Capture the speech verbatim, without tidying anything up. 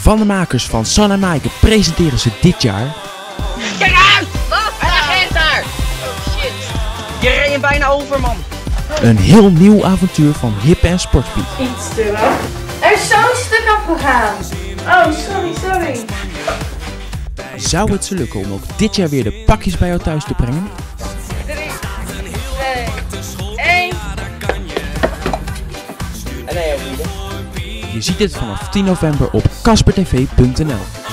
Van de makers van San en Maaike presenteren ze dit jaar... Kijk uit! Wat? Een agent daar! Oh shit. Je reed hem bijna over, man. Een heel nieuw avontuur van Hippe en Sportpiet. Iets te lang. Er is zo'n stuk afgegaan. Oh, sorry, sorry. Zou het ze lukken om ook dit jaar weer de pakjes bij jou thuis te brengen? drie, twee, één. En nee, ook niet. Je ziet het vanaf tien november op kaspertv punt n l.